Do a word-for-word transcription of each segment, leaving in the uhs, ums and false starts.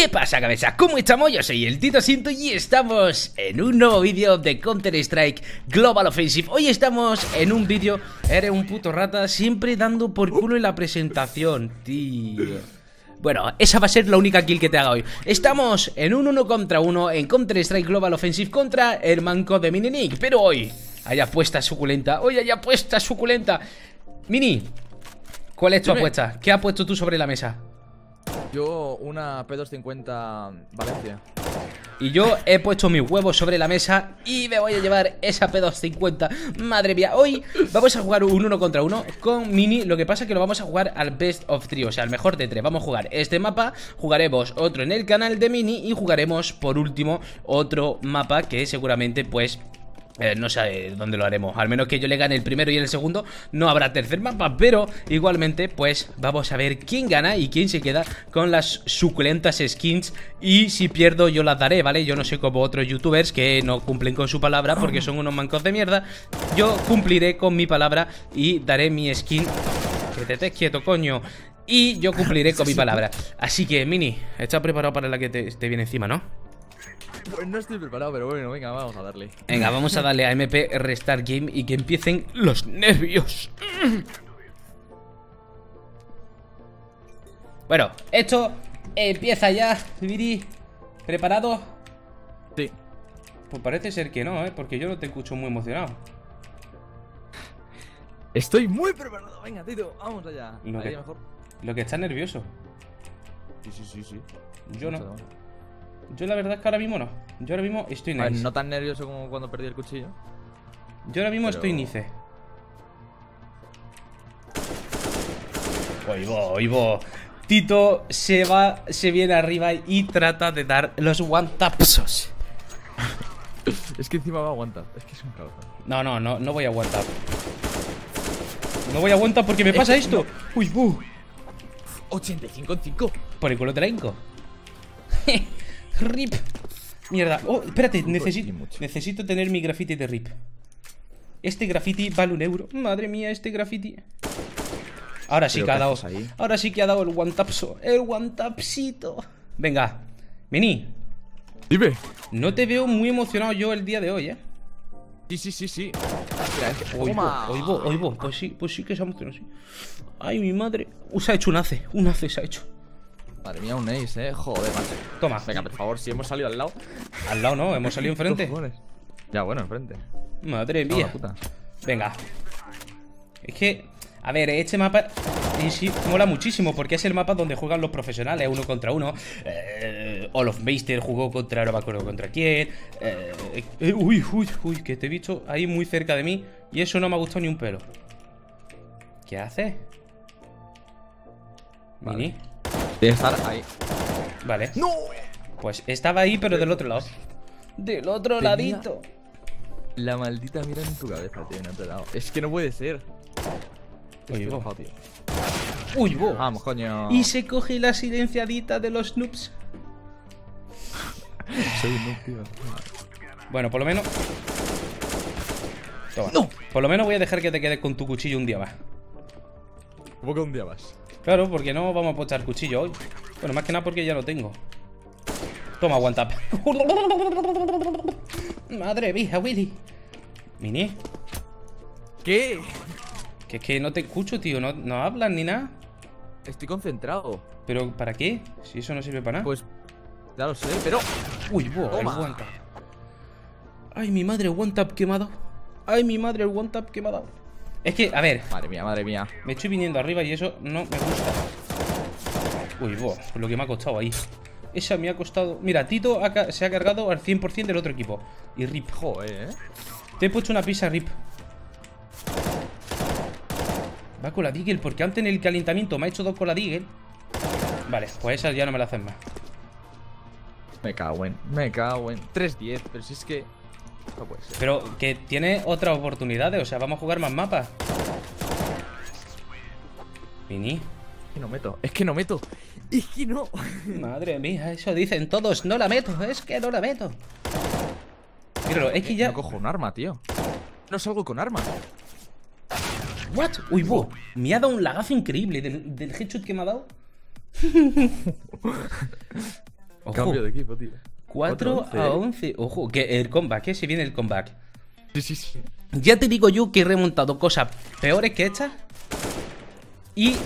¿Qué pasa, cabeza? ¿Cómo estamos? Yo soy el Tito Sinto y estamos en un nuevo vídeo de Counter-Strike Global Offensive. Hoy estamos en un vídeo, eres un puto rata, siempre dando por culo en la presentación, tío. Bueno, esa va a ser la única kill que te haga hoy. Estamos en un uno contra uno en Counter-Strike Global Offensive contra el manco de Mini-Nick. Pero hoy hay apuesta suculenta, hoy hay apuesta suculenta. Mini, ¿cuál es tu Dime. apuesta? ¿Qué has puesto tú sobre la mesa? Yo una P doscientos cincuenta Valencia. Y yo he puesto mis huevos sobre la mesa y me voy a llevar esa P doscientos cincuenta. Madre mía, hoy vamos a jugar un uno contra uno con Mini. Lo que pasa es que lo vamos a jugar al best of three, o sea, al mejor de tres. Vamos a jugar este mapa, jugaremos otro en el canal de Mini y jugaremos por último otro mapa que seguramente pues... Eh, no sé dónde lo haremos. Al menos que yo le gane el primero y el segundo, no habrá tercer mapa. Pero igualmente pues vamos a ver quién gana y quién se queda con las suculentas skins. Y si pierdo yo las daré, ¿vale? Yo no soy como otros youtubers que no cumplen con su palabra porque son unos mancos de mierda. Yo cumpliré con mi palabra y daré mi skin. Que te estés quieto, coño. Y yo cumpliré con mi palabra. Así que, Mini, ¿estás preparado para la que te, te viene encima, no? Pues no estoy preparado, pero bueno, venga, vamos a darle. Venga, vamos a darle a M P Restart Game y que empiecen los nervios. Bueno, esto empieza ya, Viri. ¿Preparado? Sí. Pues parece ser que no, ¿eh? Porque yo no te escucho muy emocionado. Estoy muy preparado. Venga, Tito, vamos allá. Lo Ahí que, mejor. lo que está nervioso. Sí, sí, sí, sí. Yo no. Mucho. Yo la verdad es que ahora mismo no. Yo ahora mismo estoy A ver, nice. no tan nervioso como cuando perdí el cuchillo. Yo ahora mismo pero- estoy nice. Oigo, oigo. Tito se va, se viene arriba y trata de dar los one tapsos. Es que encima va a aguantar. Es que es un cabrón. No, no, no, no voy a aguantar. No voy a aguantar porque me pasa esto. Uy, buh. ochenta y cinco en cinco. Por el culo te la hinco. Rip. Mierda. Oh, espérate, necesito, mucho. necesito tener mi graffiti de rip. Este graffiti vale un euro. Madre mía, este graffiti. Ahora sí ¿Pero que ha qué dado. haces ahí? Ahora sí que ha dado el one tapso. El one tapsito. Venga. Mini, Dime. no te veo muy emocionado yo el día de hoy, eh. Sí, sí, sí, sí. Mira, es que... Oigo, Toma. oigo, oigo. Pues sí, pues sí que se ha emocionado, sí. Ay, mi madre. Uh, se ha hecho un ace. Un ace se ha hecho. Madre mía, un ace, eh. Joder, macho. Toma. Venga, por favor, si hemos salido al lado. Al lado no, hemos salido enfrente. Cojones. Ya, bueno, enfrente. Madre No, mía. la puta. Venga. Es que, a ver, este mapa en sí mola muchísimo porque es el mapa donde juegan los profesionales uno contra uno. eh, Olof Meister jugó contra, no me acuerdo contra quién. eh, eh, Uy, uy, uy, que te he visto ahí muy cerca de mí y eso no me ha gustado ni un pelo. ¿Qué hace? Vale. Mini. Tiene que estar ahí. Vale. ¡No! Pues estaba ahí pero del otro lado. Del otro Tenía- ladito. La maldita mira en tu cabeza, tío, en otro lado. Es que no puede ser. Uy, Estoy bo. enojado, tío. Uy, bo. Vamos, coño. Y se coge la silenciadita de los noobs. Soy un noob, tío. Bueno, por lo menos. Toma. ¡No! Por lo menos voy a dejar que te quedes con tu cuchillo un día más. ¿Cómo que un día vas? Claro, porque no vamos a pochar cuchillo hoy. Bueno, más que nada porque ya lo tengo. Toma, one tap. Madre mía, Willy. Mini, ¿Qué? que es que no te escucho, tío. No, no hablas ni nada. Estoy concentrado. ¿Pero para qué? Si eso no sirve para nada. Pues. Ya lo sé, pero. Uy, bo, el Toma. one tap. Ay, mi madre, el one tap quemado. Ay, mi madre, el one tap quemado. Es que, a ver, Madre mía, madre mía. me estoy viniendo arriba y eso no me gusta. Uy, bo, lo que me ha costado ahí. Esa me ha costado... Mira, Tito ha ca- se ha cargado al cien por cien del otro equipo. Y Rip. Joder, eh. Te he puesto una pizza, Rip. Va con la Deagle, porque antes en el calentamiento me ha hecho dos con la Deagle. Vale, pues esas ya no me la hacen más. Me cago en. Me cago en. tres diez, pero si es que. No puede ser. Pero que tiene otras oportunidades, o sea, vamos a jugar más mapas. Mini. Es que no meto. Es que no meto. Es que no. Madre mía, eso dicen todos. No la meto, es que no la meto. Pero es que ya... No cojo un arma, tío. No salgo con arma. ¿What? Uy, bo, me ha dado un lagazo increíble del, del headshot que me ha dado. Ojo. Cambio de equipo, tío. cuatro a once. Ojo, que el comeback, ¿eh? Si viene el comeback. Sí, sí, sí. Ya te digo yo que he remontado cosas peores que estas. Y...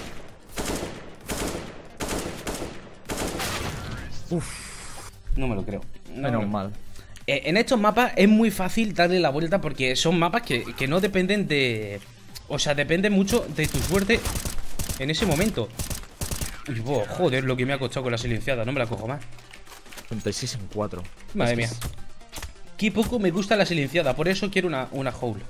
Uf, no me lo creo. No Menos me lo- mal. Eh, En estos mapas es muy fácil darle la vuelta porque son mapas que, que no dependen de... O sea, depende mucho de tu suerte en ese momento. Y, boh, joder, lo que me ha costado con la silenciada. No me la cojo más. treinta y seis en cuatro. Madre Es que mía. es- Qué poco me gusta la silenciada. Por eso quiero una, una Howl.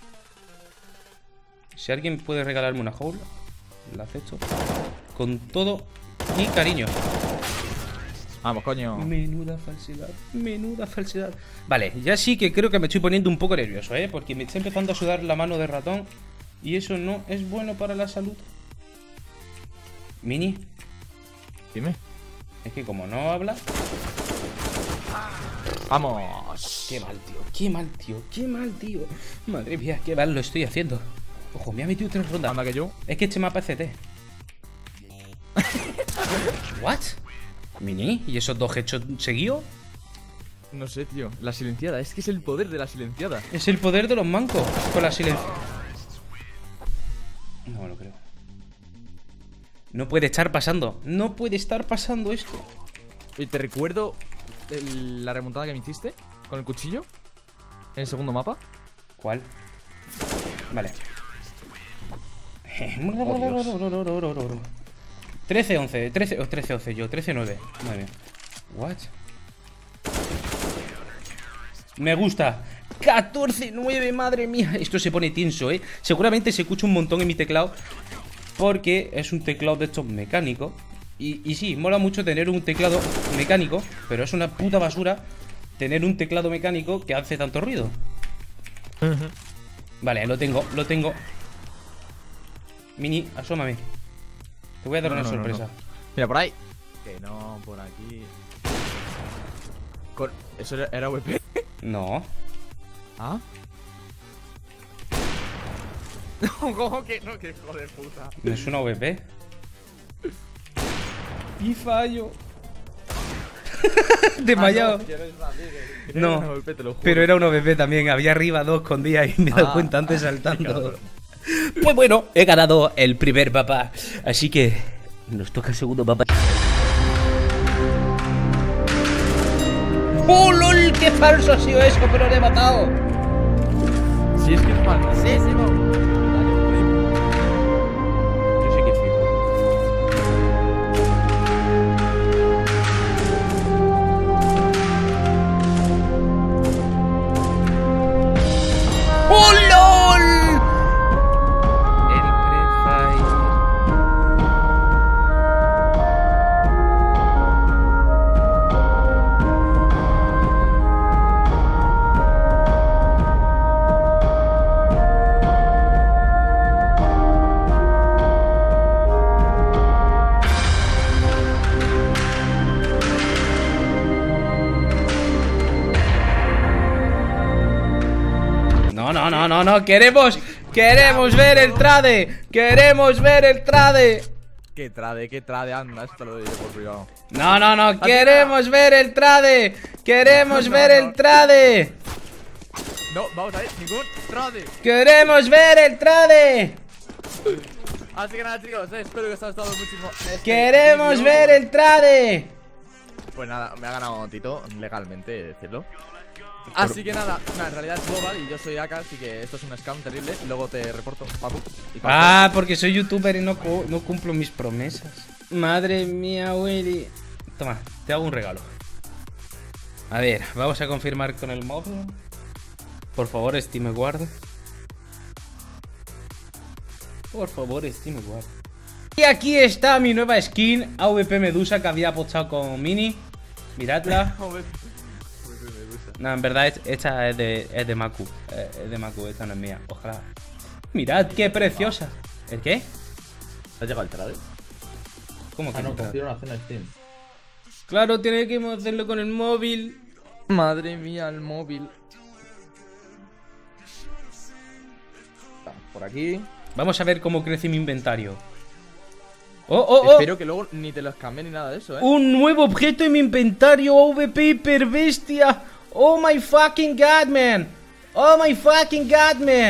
Si alguien puede regalarme una Howl, la acepto con todo mi cariño. Vamos, coño. Menuda falsedad, menuda falsedad. Vale, ya sí que creo que me estoy poniendo un poco nervioso, ¿eh? Porque me está empezando a sudar la mano de ratón. Y eso no es bueno para la salud. Mini, Dime. es que como no habla... Vamos. Qué mal, tío, qué mal, tío, qué mal, tío. Madre mía, qué mal lo estoy haciendo. Ojo, me ha metido tres rondas. Anda que yo. Es que este mapa es C T. ¿What? Mini, ¿y esos dos hechos seguidos? No sé, tío. La silenciada. Es que es el poder de la silenciada. Es el poder de los mancos con la silencio. No me lo creo. No puede estar pasando. No puede estar pasando esto. Y te recuerdo el- la remontada que me hiciste con el cuchillo en el segundo mapa. ¿Cuál? Vale. trece once, trece, oh, trece once yo, trece nueve. Madre mía. What? Me gusta. catorce nueve, madre mía. Esto se pone tenso, ¿eh? Seguramente se escucha un montón en mi teclado porque es un teclado de estos mecánicos. Y, y sí, mola mucho tener un teclado mecánico, pero es una puta basura tener un teclado mecánico que hace tanto ruido. Vale, lo tengo, lo tengo. Mini, asómame. Te voy a dar No, una no, no, sorpresa. no. Mira, por ahí. Que no, por aquí. Con... ¿Eso era, era V P? No. ¿Ah? No, ¿cómo que no? Que joder puta. No es una V P. Y fallo. Desmayado. No, Era una V P, te lo juro. pero era una V P también. Había arriba dos escondidas y me he dado Ah, cuenta antes ah, saltando. cabrón. Pues bueno, he ganado el primer mapa. Así que nos toca el segundo mapa. ¡Oh, lol! ¡Qué falso ha sido eso! Pero le he matado. Si es que es falsísimo. Yo sé que flipo. ¡Oh, lol! El pre-fire. No, no, no, no, no, queremos, queremos ver el trade, queremos ver el trade. Qué trade, qué trade, anda, esto lo diré por privado. No, no, no, queremos ver el trade, queremos ver el trade, No, vamos a ver, ningún trade. queremos ver el trade, Así que nada, chicos, eh, espero que os haya gustado muchísimo este queremos vídeo. ver el trade. Pues nada, me ha ganado Tito, legalmente, decirlo. Así que nada, nada, en realidad es global y yo soy Aka, así que esto es un scam terrible. Luego te reporto, papu. y papu. Ah, porque soy youtuber y no, cu- no cumplo mis promesas. Madre mía, Willy. Toma, te hago un regalo. A ver, vamos a confirmar con el móvil. Por favor, Steam Guard. Por favor, Steam Guard. Y aquí está mi nueva skin, A V P Medusa, que había apostado con Mini. Miradla. No, en verdad es- esta es de, es de Maku. Eh, Es de Maku, esta no es mía. Ojalá. Mirad qué preciosa. ¿El qué? ¿Has llegado al trade? ¿Cómo que Ah, no, no? confirma una cena Steam. Claro, tiene que hacerlo con el móvil. Madre mía, el móvil. Está por aquí. Vamos a ver cómo crece mi inventario. Oh, oh, oh. Espero que luego ni te los cambie ni nada de eso, eh. Un nuevo objeto en mi inventario. O V P hiper bestia. Oh my fucking god, man. Oh my fucking god, man.